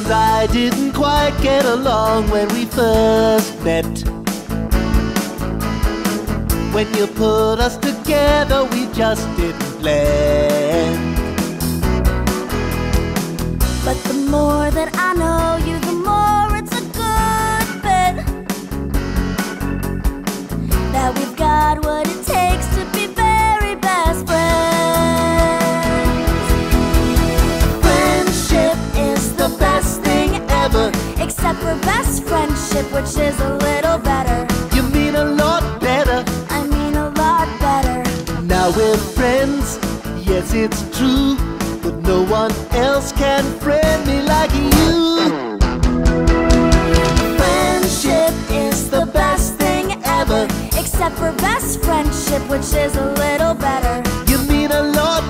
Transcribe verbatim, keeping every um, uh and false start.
and I didn't quite get along when we first met. When you put us together, we just didn't blend. But the more that I know you, the more it's a good bet that we've got what it takes to be very best friends. Friendship is the best thing ever, except for best friendship, which is a little better. You mean a lot better. I mean a lot better. Now we're friends, yes it's true, but no one else can friend me like you. Friendship is the best thing ever, except for best friendship, which is a little better. You mean a lot